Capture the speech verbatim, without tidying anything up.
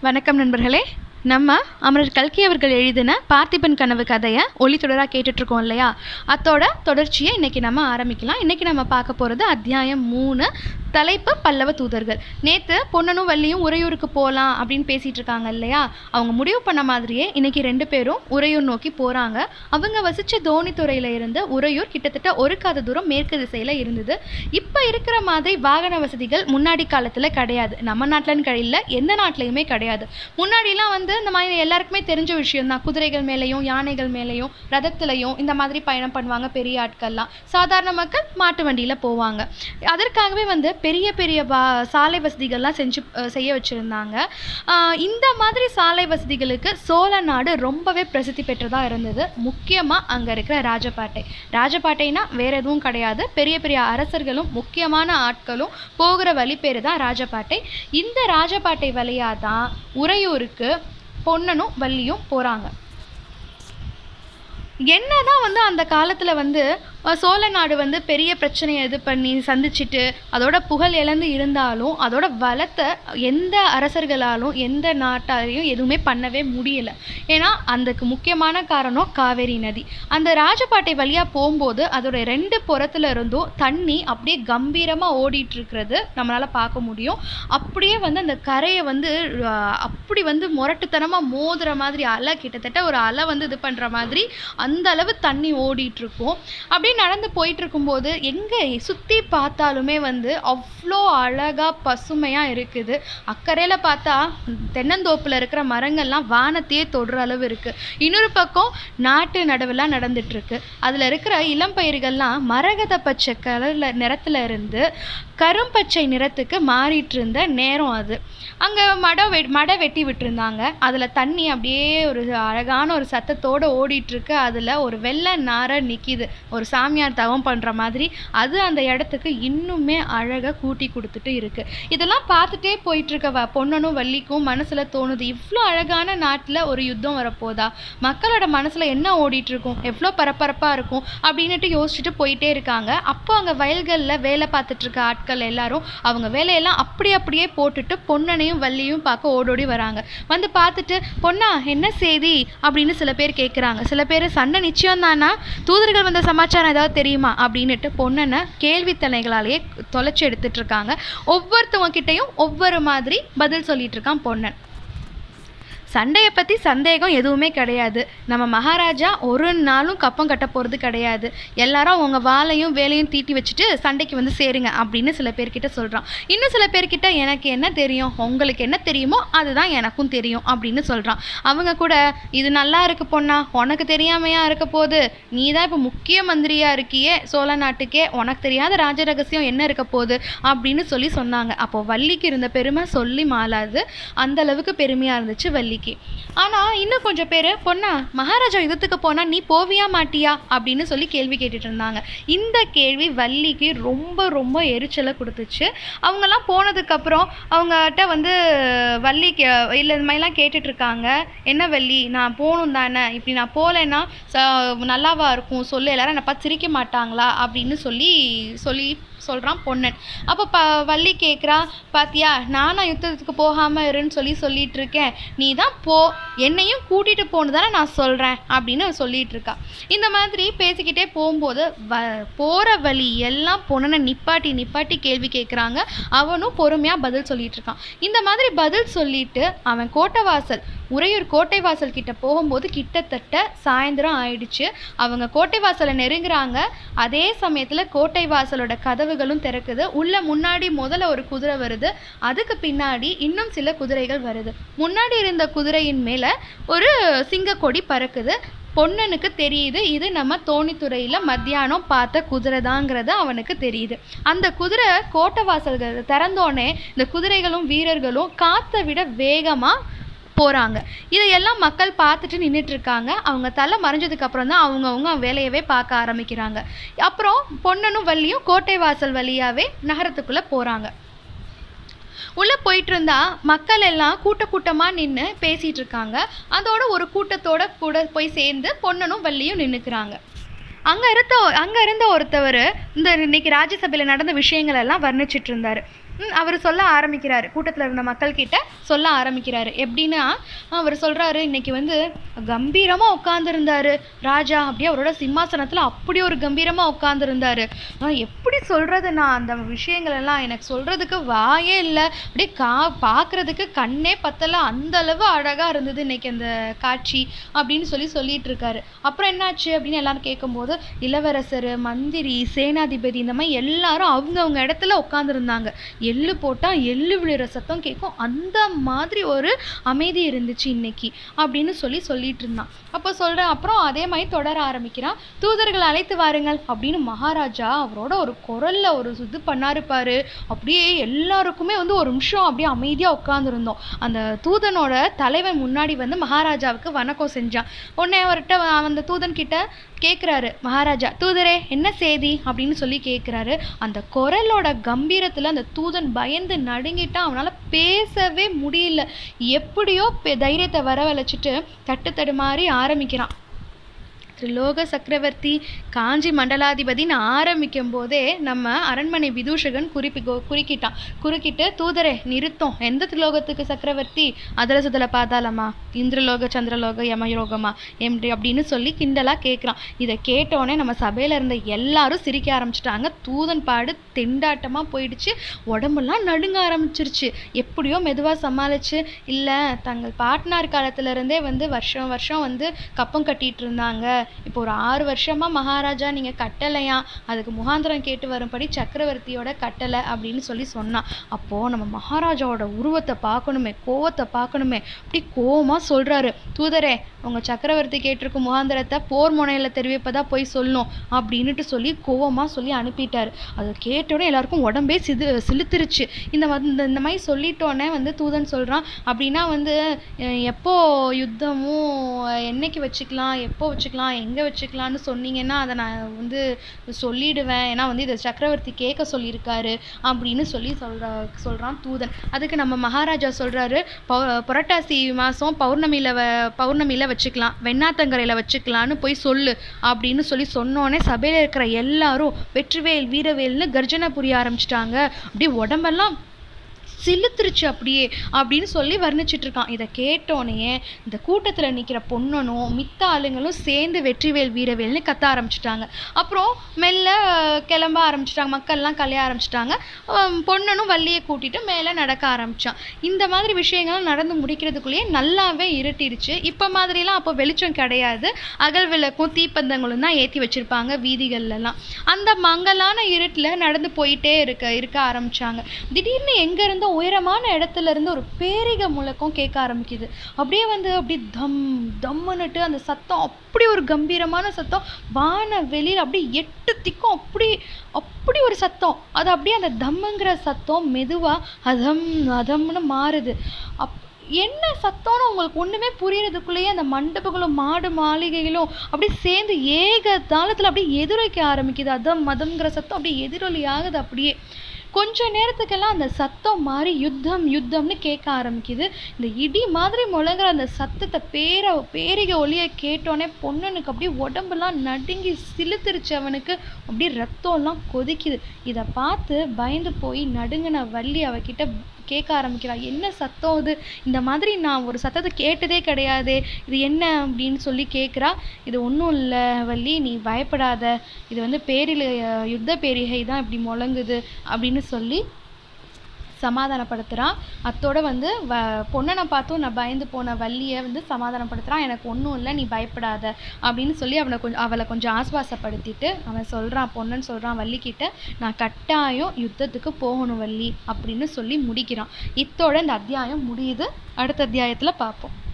வணக்கம் நண்பர்களே. நம்ம அமரர் கல்கி அவர்கள் எழுதின பார்த்திபன் கனவு கதையை ஒளித்தொடராக கேட்டுட்ருக்கோம் இல்லையா? அதோட தொடர்ச்சியை இன்றைக்கி நம்ம ஆரம்பிக்கலாம். இன்றைக்கி நம்ம பார்க்க போகிறது அத்தியாயம் மூணு, தலைப்பு பல்லவ தூதர்கள். நேற்று பொன்னனும் வள்ளியும் உறையூருக்கு போகலாம் அப்படின்னு பேசிகிட்டு இருக்காங்க இல்லையா? அவங்க முடிவு பண்ண மாதிரியே இன்றைக்கி ரெண்டு பேரும் உறையூர் நோக்கி போகிறாங்க. அவங்க வசித்த தோணித்துறையில் இருந்து உறையூர் கிட்டத்தட்ட ஒரு காத தூரம் மேற்கு திசையில் இருந்தது. இப்போ இருக்கிற மாதிரி வாகன வசதிகள் முன்னாடி காலத்தில் கிடையாது. நம்ம நாட்டிலன்னு கிடையாது, எந்த நாட்டிலையுமே கிடையாது. முன்னாடிலாம் வந்து இந்த மாதிரி எல்லாருக்குமே தெரிஞ்ச விஷயம் தான். குதிரைகள் மேலேயும் யானைகள் மேலேயும் ரதத்துலையும் இந்த மாதிரி பயணம் பண்ணுவாங்க பெரிய ஆட்கள்லாம். சாதாரண மக்கள் மாட்டு வண்டியில் போவாங்க. அதற்காகவே வந்து பெரிய பெரிய வா சாலை வசதிகள்லாம் செஞ்சு செய்ய வச்சுருந்தாங்க. இந்த மாதிரி சாலை வசதிகளுக்கு சோழ நாடு ரொம்பவே பிரசித்தி பெற்றதாக இருந்தது. முக்கியமாக அங்கே இருக்கிற ராஜபாட்டை. ராஜபாட்டைனா வேறு எதுவும் கிடையாது, பெரிய பெரிய அரசர்களும் முக்கியமான ஆட்களும் போகிற வழி பேர் தான் ராஜபாட்டை. இந்த ராஜபாட்டை வழியாக தான் உறையூருக்கு பொன்னனும் வள்ளியும் போகிறாங்க. என்னதான் வந்து அந்த காலத்தில் வந்து சோழ நாடு வந்து பெரிய பிரச்சனையை இது பண்ணி சந்திச்சுட்டு அதோட புகழ் இழந்து இருந்தாலும் அதோட வளத்தை எந்த அரசர்களாலும் எந்த நாட்டாலையும் எதுவுமே பண்ணவே முடியல. ஏன்னா அதுக்கு முக்கியமான காரணம் காவேரி நதி. அந்த ராஜபாட்டை வழியாக போகும்போது அதோட ரெண்டு புறத்துல இருந்தும் தண்ணி அப்படியே கம்பீரமாக ஓடிட்டு இருக்கிறது நம்மளால் பார்க்க முடியும். அப்படியே வந்து அந்த கரையை வந்து அப்படி வந்து முரட்டுத்தனமாக மோதுற மாதிரி அலை, கிட்டத்தட்ட ஒரு அலை வந்து இது பண்ணுற மாதிரி அந்த அளவு தண்ணி ஓடிட்டு இருக்கும். அப்படியே நடந்து போயிட்டு இருக்கும்போது எங்கே சுற்றி பார்த்தாலுமே வந்து அவ்வளோ அழகாக பசுமையாக இருக்குது. அக்கறையில் பார்த்தா தென்னந்தோப்பில் இருக்கிற மரங்கள்லாம் வானத்தையே தொடுற அளவு இருக்குது. இன்னொரு பக்கம் நாட்டு நடவுலாம் நடந்துட்டுருக்கு. அதில் இருக்கிற இளம்பயிர்கள்லாம் மரகத பச்சை கலரில் நிறத்தில் இருந்து கரும்பச்சை நிறத்துக்கு மாறிட்டு இருந்த நேரம் அது. அங்கே மடை வெ மடை வெட்டி விட்டுருந்தாங்க. அதில் தண்ணி அப்படியே ஒரு அழகான ஒரு சத்தத்தோடு ஓடிட்டுருக்கு. அதில் ஒரு வெள்ளை நாரை நிற்கிது, ஒரு சாமியார் தவம் பண்ணுற மாதிரி. அது அந்த இடத்துக்கு இன்னுமே அழகாக கூட்டி கொடுத்துட்டு இருக்குது. இதெல்லாம் பார்த்துட்டே போயிட்டுருக்க வ பொன்னனும் வள்ளிக்கும் மனசில் தோணுது, இவ்வளோ அழகான நாட்டில் ஒரு யுத்தம் வரப்போதா? மக்களோட மனசில் என்ன ஓடிட்டுருக்கும், எவ்வளோ பரபரப்பாக இருக்கும் அப்படின்ட்டு யோசிச்சுட்டு போயிட்டே இருக்காங்க. அப்போ அங்கே வயல்களில் வேலை பார்த்துட்ருக்க ஆட்கள் எல்லாரும் அவங்க வேலையெல்லாம் அப்படி அப்படியே போட்டுட்டு பொன்னனையும் வள்ளியும் பார்க்க ஓடோடி வராங்க. வந்து பார்த்துட்டு, பொண்ணா என்ன செய்தி அப்படின்னு சில பேர் கேட்குறாங்க. சில பேர் சண்டை நிச்சயம் தானா, தூதர்கள் வந்த சமாச்சாரம் ஏதாவது தெரியுமா அப்படின்னுட்டு பொன்னனை கேள்வித்தனைகளாலேயே தொலைச்சி எடுத்துட்டு இருக்காங்க. ஒவ்வொருத்தவங்க கிட்டையும் ஒவ்வொரு மாதிரி பதில் சொல்லிட்டு இருக்கான் பொன்னன். சண்டையை பற்றி சந்தேகம் எதுவுமே கிடையாது. நம்ம மகாராஜா ஒரு நாளும் கப்பம் கட்ட போகிறது கிடையாது. எல்லாரும் அவங்க வாளையும் வேலையும் தீட்டி வச்சுட்டு சண்டைக்கு வந்து சேருங்க அப்படின்னு சில பேர்கிட்ட சொல்கிறான். இன்னும் சில பேர்கிட்ட எனக்கு என்ன தெரியும், உங்களுக்கு என்ன தெரியுமோ அதுதான் எனக்கும் தெரியும் அப்படின்னு சொல்கிறான். அவங்க கூட இது நல்லா இருக்கு பொண்ணா, உனக்கு தெரியாமையா இருக்க போது, நீ தான் இப்போ முக்கிய மந்திரியாக இருக்கியே சோழ நாட்டுக்கே, உனக்கு தெரியாத ராஜ ரகசியம் என்ன இருக்க போகுது அப்படின்னு சொல்லி சொன்னாங்க. அப்போது வள்ளிக்கு இருந்த பெருமை சொல்லி மாளாது, அந்த அளவுக்கு பெருமையாக இருந்துச்சு வள்ளிக்கு. ஆனால் இன்னும் கொஞ்சம் பேர், பொண்ணா மகாராஜா யுத்தத்துக்கு போனால் நீ போவியா மாட்டியா அப்படின்னு சொல்லி கேள்வி கேட்டுட்டு இருந்தாங்க. இந்த கேள்வி வள்ளிக்கு ரொம்ப ரொம்ப எரிச்சலை கொடுத்துச்சு. அவங்கெல்லாம் போனதுக்கப்புறம் அவங்ககிட்ட வந்து வள்ளி கே இல்லை இந்த மாதிரிலாம் கேட்டுட்ருக்காங்க. என்ன வள்ளி, நான் போகணும் தானே, இப்படி நான் போகலைன்னா நல்லாவா இருக்கும் சொல்லு, எல்லாரும் என்னை பார்த்து சிரிக்க மாட்டாங்களா அப்படின்னு சொல்லி சொல்லி சொல்கிறான் பொன்னன். அப்போ ப வள்ளி கேட்குறா, பாத்தியா நானும் யுத்தத்துக்கு போகாமல் இருன்னு சொல்லி சொல்லிட்டு இருக்கேன், நீ தான் போ, என்னையும் கூட்டிகிட்டு போன்னு தானே நான் சொல்கிறேன் அப்படின்னு சொல்லிகிட்டு இருக்கா. இந்த மாதிரி பேசிக்கிட்டே போகும்போது வ போகிற வழி எல்லாம் பொன்னனை நிப்பாட்டி நிப்பாட்டி கேள்வி கேட்குறாங்க. அவனும் பொறுமையாக பதில் சொல்லிகிட்டு இருக்கான். இந்த மாதிரி பதில் சொல்லிட்டு அவன் கோட்டை வாசல் உறையூர் கோட்டை வாசல் கிட்ட போகும்போது கிட்டத்தட்ட சாயந்தரம் ஆயிடுச்சு. அவங்க கோட்டை வாசலை நெருங்குறாங்க. அதே சமயத்தில் கோட்டை வாசலோட கதவுகளும் திறக்குது. உள்ள முன்னாடி முதல்ல ஒரு குதிரை வருது, அதுக்கு பின்னாடி இன்னும் சில குதிரைகள் வருது. முன்னாடி இருந்த குதிரையின் மேலே ஒரு சிங்கக்கொடி பறக்குது. பொன்னனுக்கு தெரியுது இது நம்ம தோணித்துறையில் மத்தியானம் பார்த்த குதிரை தாங்கிறது அவனுக்கு தெரியுது. அந்த குதிரை கோட்டை வாசல்கள் திறந்தோடனே இந்த குதிரைகளும் வீரர்களும் காற்றை விட வேகமாக போகிறாங்க. இதையெல்லாம் மக்கள் பார்த்துட்டு நின்றுட்டுருக்காங்க. அவங்க தலை மறைஞ்சதுக்கு அப்புறம் தான் அவங்கவுங்க வேலையவே பார்க்க ஆரம்பிக்கிறாங்க. அப்புறம் பொன்னனும் வள்ளியும் கோட்டை வாசல் வழியாகவே நகரத்துக்குள்ளே போகிறாங்க. உள்ளே போயிட்டு இருந்தா மக்கள் எல்லாம் கூட்ட கூட்டமாக நின்று பேசிகிட்டு இருக்காங்க. அதோட ஒரு கூட்டத்தோட கூட போய் சேர்ந்து பொன்னனும் வள்ளியும் நின்றுக்கிறாங்க. அங்கே இருந்த அங்கே இருந்த ஒருத்தவர் இந்த இன்னைக்கு ராஜ்யசபையில் நடந்த விஷயங்கள் எல்லாம் வர்ணிச்சிட்டு இருந்தார். அவர் சொல்ல ஆரம்பிக்கிறாரு, கூட்டத்தில் இருந்த மக்கள் கிட்ட சொல்ல ஆரம்பிக்கிறாரு. எப்படின்னா அவர் சொல்கிறாரு, இன்னைக்கு வந்து கம்பீரமாக உட்காந்துருந்தாரு ராஜா, அப்படியே அவரோட சிம்மாசனத்தில் அப்படி ஒரு கம்பீரமாக உட்காந்துருந்தாரு. எப்படி சொல்கிறது, நான் அந்த விஷயங்கள் எல்லாம் எனக்கு சொல்கிறதுக்கு வாயே இல்லை, அப்படியே கா பார்க்குறதுக்கு கண்ணே பத்தலை, அந்த அளவு அழகாக இருந்தது இன்னைக்கு அந்த காட்சி அப்படின்னு சொல்லி சொல்லிட்டு இருக்காரு. அப்புறம் என்னாச்சு அப்படின்னு எல்லாரும் கேட்கும்போது, இளவரசர், மந்திரி, சேனாதிபதி இந்த மாதிரி எல்லாரும் அவங்கவுங்க இடத்துல உட்காந்துருந்தாங்க. எள்ளு போட்டால் எள்ளு விழுற சத்தம் கேட்கும், அந்த மாதிரி ஒரு அமைதி இருந்துச்சு இன்னைக்கு அப்படின்னு சொல்லி சொல்லிட்டு இருந்தான். அப்போ சொல்கிறேன். அப்புறம் அதே மாதிரி தொடர ஆரம்பிக்கிறான். தூதர்கள் அழைத்து வாருங்கள் அப்படின்னு மகாராஜா அவரோட ஒரு குரலில் ஒரு இது பண்ணாருப்பாரு. அப்படியே எல்லாருக்குமே வந்து ஒரு நிமிஷம் அப்படியே அமைதியாக உட்காந்துருந்தோம். அந்த தூதனோட தலைவன் முன்னாடி வந்து மகாராஜாவுக்கு வணக்கம் செஞ்சான். உடனே அவர்கிட்ட அந்த தூதன் கிட்ட கேட்குறாரு மகாராஜா, தூதரே என்ன செய்தி அப்படின்னு சொல்லி கேட்குறாரு. அந்த குரலோட கம்பீரத்தில் அந்த தூதன் பயந்து நடுங்கிட்டான். அவனால் பேசவே முடியல. எப்படியோ தைரியத்தை வரவழைச்சிட்டு தட்டு தடுமாறி ஆரம்பிக்கிறான். திரிலோக சக்கரவர்த்தி, காஞ்சி மண்டலாதிபதினு ஆரம்பிக்கும் போதே நம்ம அரண்மனை விதூஷகன் குறிப்பி குறுக்கிட்டான். குறுக்கிட்டு, தூதரே நிறுத்தம், எந்த திரிலோகத்துக்கு சக்கரவர்த்தி? அதல சுதல பாதாளமா, இந்திரலோக, சந்திரலோக, யமயோகமா எப்படி அப்படின்னு சொல்லி கிண்டலாக கேட்குறான். இதை கேட்டோடனே நம்ம சபையில் இருந்த எல்லாரும் சிரிக்க ஆரம்பிச்சிட்டாங்க. தூதன் பாடு திண்டாட்டமாக போயிடுச்சு. உடம்பெல்லாம் நடுங்க ஆரம்பிச்சிருச்சு. எப்படியோ மெதுவாக சமாளிச்சு, இல்லை தங்கள் பாட்னார் காலத்திலருந்தே வந்து வருஷம் வருஷம் வந்து கப்பம் கட்டிகிட்டு இருந்தாங்க, இப்போ ஒரு ஆறு வருஷமா மகாராஜா நீங்க கட்டளையா, அதுக்கு முகாந்திரம் கேட்டு வரும்படி சக்கரவர்த்தியோட கட்டளை அப்படின்னு சொல்லி சொன்னான். அப்போ நம்ம மகாராஜாவோட உருவத்தை பார்க்கணுமே, கோவத்தை பார்க்கணுமே, அப்படி கோவமா சொல்றாரு, தூதரே உங்க சக்கரவர்த்தி கேட்டிருக்கும் முகாந்திரத்தை போர் முனையில தெரிவிப்பதா போய் சொல்லணும் அப்படின்னுட்டு சொல்லி கோவமா சொல்லி அனுப்பிட்டாரு. அதை கேட்டோடனே எல்லாருக்கும் உடம்பே சிது சிலுத்துருச்சு. இந்த இந்த மாதிரி சொல்லிட்டோன்னே வந்து தூதன் சொல்றான், அப்படின்னா வந்து எப்போ யுத்தமும் என்னைக்கு வச்சுக்கலாம், எப்போ வச்சுக்கலாம், எங்கே வச்சுக்கலான்னு சொன்னீங்கன்னா அதை நான் வந்து சொல்லிடுவேன், ஏன்னா வந்து இதை சக்கரவர்த்தி கேட்க சொல்லியிருக்காரு அப்படின்னு சொல்லி சொல்ற சொல்கிறான் தூதன். அதுக்கு நம்ம மகாராஜா சொல்கிறாரு, புரட்டாசி மாதம் பௌர்ணமியில் வ பௌர்ணமியில் வச்சுக்கலாம், வெண்ணாத்தங்கரையில் வச்சுக்கலான்னு போய் சொல்லு அப்படின்னு சொல்லி சொன்னோன்னே சபையில் இருக்கிற எல்லாரும் வெற்றிவேல் வீரவேல்னு கர்ஜனை புரிய ஆரம்பிச்சிட்டாங்க. அப்படியே உடம்பெல்லாம் சிலுத்துருச்சு அப்படியே அப்படின்னு சொல்லி வர்ணிச்சிட்டு இருக்கான். இதை கேட்டோன்னே இந்த கூட்டத்தில் நிற்கிற பொண்ணனும் மித்த ஆளுங்களும் சேர்ந்து வெற்றிவேல் வீரவேல்னு கத்த ஆரம்பிச்சிட்டாங்க. அப்புறம் மெல்ல கிளம்ப ஆரம்பிச்சிட்டாங்க, மக்கள்லாம் கலைய ஆரம்பிச்சிட்டாங்க. பொண்ணனும் வள்ளியை கூட்டிட்டு மேலே நடக்க ஆரம்பிச்சான். இந்த மாதிரி விஷயங்கள் நடந்து முடிக்கிறதுக்குள்ளேயே நல்லாவே இருட்டிடுச்சு. இப்போ மாதிரிலாம் அப்போ வெளிச்சம் கிடையாது, அகல் விளக்கும் தீப்பந்தங்களும் தான் ஏற்றி வச்சிருப்பாங்க வீதிகள்லாம். அந்த மங்கலான இருட்டில் நடந்து போயிட்டே இருக்க இருக்க ஆரம்பிச்சாங்க. திடீர்னு எங்க இருந்தோ உயரமான இடத்துல இருந்து ஒரு பேரிக முழக்கம் கேட்க ஆரம்பிக்குது. அப்படியே வந்து அப்படி தம் தம்முன்னுட்டு அந்த சத்தம், அப்படி ஒரு கம்பீரமான சத்தம், வான வெளியில் அப்படியே எட்டு திக்கும் அப்படி அப்படி ஒரு சத்தம். அது அப்படியே அந்த தம்முங்கிற சத்தம் மெதுவா அதம் அதம்னு மாறுது. அப் என்ன சத்தம்னு உங்களுக்கு ஒன்றுமே புரியறதுக்குள்ளேயே அந்த மண்டபங்களும் மாடு மாளிகைகளும் அப்படியே சேர்ந்து ஏக தாளத்தில் அப்படியே எதிரொலிக்க ஆரம்பிக்குது. அதம் மதம்ங்கிற சத்தம் அப்படியே எதிரொலி ஆகுது. அப்படியே கொஞ்ச நேரத்துக்கெல்லாம் அந்த சத்தம் மாறி யுத்தம் யுத்தம்னு கேட்க ஆரம்பிக்குது. இந்த இடி மாதிரி முழங்குற அந்த சத்தத்தை பேர பேரிக ஒலியை கேட்டோன்னே பொண்ணனுக்கு அப்படியே உடம்புலாம் நடுங்கி சிலுத்துருச்சு. அவனுக்கு அப்படியே ரத்தம்லாம் கொதிக்குது. இதை பார்த்து பயந்து போய் நடுங்கின வள்ளி அவகிட்ட கேட்க ஆரம்பிக்கிறா, என்ன சத்தம் இது? இந்த மாதிரி நான் ஒரு சத்தத்தை கேட்டதே கிடையாது, இது என்ன அப்படின்னு சொல்லி கேட்குறா. இது ஒன்றும் இல்லை வள்ளி, நீ பயப்படாத, இது வந்து பேரில் யுத்த பேரிகை தான் இப்படி முழங்குது அப்படின்னு சொல்லி சமாதானப்படுத்துகிறான். அத்தோட வந்து வ பொண்ணனை பார்த்தும் நான் பயந்து போன வள்ளியை வந்து சமாதானப்படுத்துகிறான். எனக்கு ஒன்றும் இல்லை, நீ பயப்படாத அப்படின்னு சொல்லி அவனை கொஞ்சம் அவளை கொஞ்சம் ஆஸ்வாசப்படுத்திட்டு அவன் சொல்கிறான், பொண்ணன் சொல்கிறான் வள்ளிக்கிட்ட, நான் கட்டாயம் யுத்தத்துக்கு போகணும் வள்ளி அப்படின்னு சொல்லி முடிக்கிறான். இத்தோட இந்த அத்தியாயம் முடியுது. அடுத்த அத்தியாயத்தில் பார்ப்போம்.